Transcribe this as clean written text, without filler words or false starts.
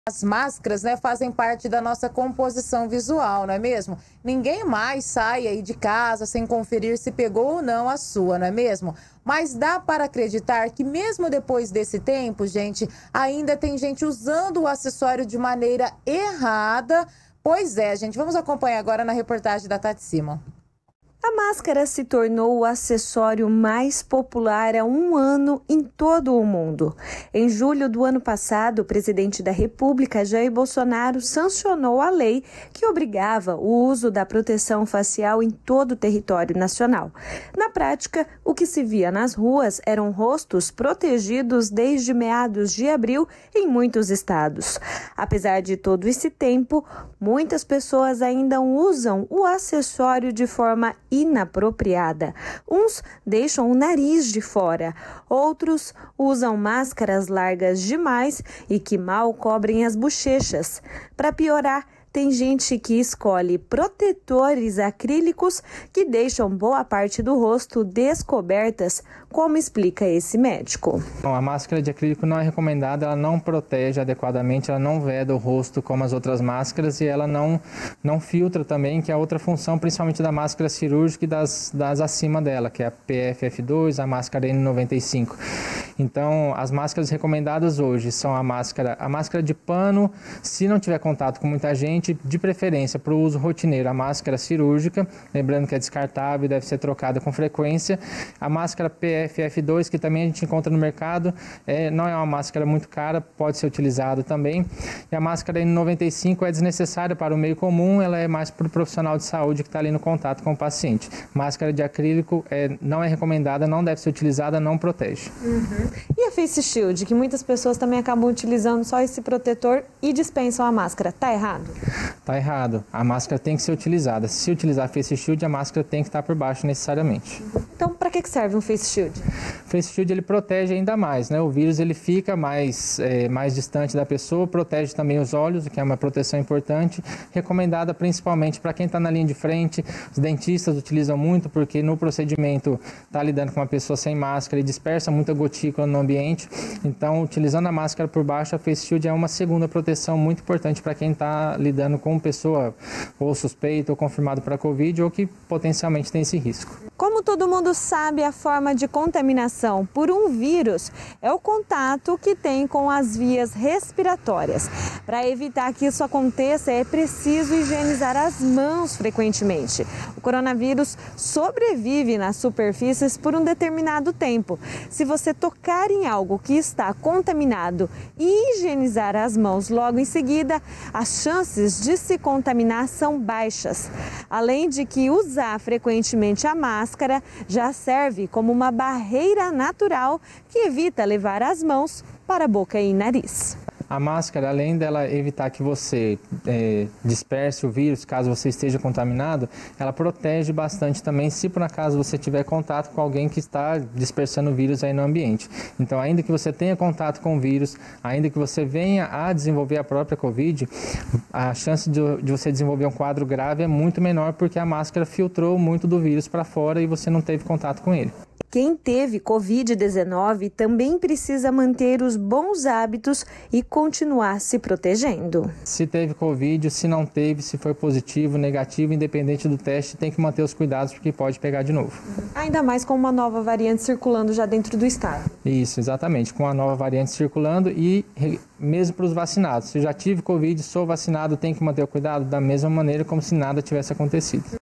As máscaras, né, fazem parte da nossa composição visual, não é mesmo? Ninguém mais sai aí de casa sem conferir se pegou ou não a sua, não é mesmo? Mas dá para acreditar que mesmo depois desse tempo, gente, ainda tem gente usando o acessório de maneira errada. Pois é, gente, vamos acompanhar agora na reportagem da Tati Simon. A máscara se tornou o acessório mais popular há um ano em todo o mundo. Em julho do ano passado, o presidente da República, Jair Bolsonaro, sancionou a lei que obrigava o uso da proteção facial em todo o território nacional. Na prática, o que se via nas ruas eram rostos protegidos desde meados de abril em muitos estados. Apesar de todo esse tempo, muitas pessoas ainda usam o acessório de forma inapropriada. Uns deixam o nariz de fora, outros usam máscaras largas demais e que mal cobrem as bochechas. Para piorar, tem gente que escolhe protetores acrílicos que deixam boa parte do rosto descobertas, como explica esse médico. Bom, a máscara de acrílico não é recomendada, ela não protege adequadamente, ela não veda o rosto como as outras máscaras e ela não filtra também, que é a outra função, principalmente da máscara cirúrgica e das acima dela, que é a PFF2, a máscara N95. Então, as máscaras recomendadas hoje são a máscara de pano, se não tiver contato com muita gente, de preferência para o uso rotineiro, a máscara cirúrgica, lembrando que é descartável e deve ser trocada com frequência. A máscara PFF2, que também a gente encontra no mercado, não é uma máscara muito cara, pode ser utilizada também. E a máscara N95 é desnecessária para o meio comum, ela é mais para o profissional de saúde que está ali no contato com o paciente. Máscara de acrílico não é recomendada, não deve ser utilizada, não protege. E a Face Shield, que muitas pessoas também acabam utilizando só esse protetor e dispensam a máscara, tá errado? Tá errado. A máscara tem que ser utilizada. Se utilizar a Face Shield, a máscara tem que estar por baixo necessariamente. Então, para que serve um Face Shield? O Face Shield ele protege ainda mais, né? O vírus ele fica mais distante da pessoa, protege também os olhos, o que é uma proteção importante, recomendada principalmente para quem está na linha de frente. Os dentistas utilizam muito porque no procedimento está lidando com uma pessoa sem máscara e dispersa muita gotícula no ambiente. Então, utilizando a máscara por baixo, a Face Shield é uma segunda proteção muito importante para quem está lidando com pessoa ou suspeita ou confirmado para Covid ou que potencialmente tem esse risco. Como todo mundo sabe, a forma de contaminação por um vírus é o contato que tem com as vias respiratórias. Para evitar que isso aconteça, é preciso higienizar as mãos frequentemente. O coronavírus sobrevive nas superfícies por um determinado tempo. Se você tocar em algo que está contaminado e higienizar as mãos logo em seguida, as chances de se contaminar são baixas. Além de que usar frequentemente a máscara já serve como uma barreira natural que evita levar as mãos para a boca e nariz. A máscara, além dela evitar que você disperse o vírus, caso você esteja contaminado, ela protege bastante também se por acaso você tiver contato com alguém que está dispersando o vírus aí no ambiente. Então, ainda que você tenha contato com o vírus, ainda que você venha a desenvolver a própria Covid, a chance de você desenvolver um quadro grave é muito menor porque a máscara filtrou muito do vírus para fora e você não teve contato com ele. Quem teve Covid-19 também precisa manter os bons hábitos e continuar se protegendo. Se teve Covid, se não teve, se foi positivo, negativo, independente do teste, tem que manter os cuidados porque pode pegar de novo. Ainda mais com uma nova variante circulando já dentro do estado. Isso, exatamente, com a nova variante circulando e mesmo para os vacinados. Se eu já tive Covid, sou vacinado, tem que manter o cuidado da mesma maneira como se nada tivesse acontecido.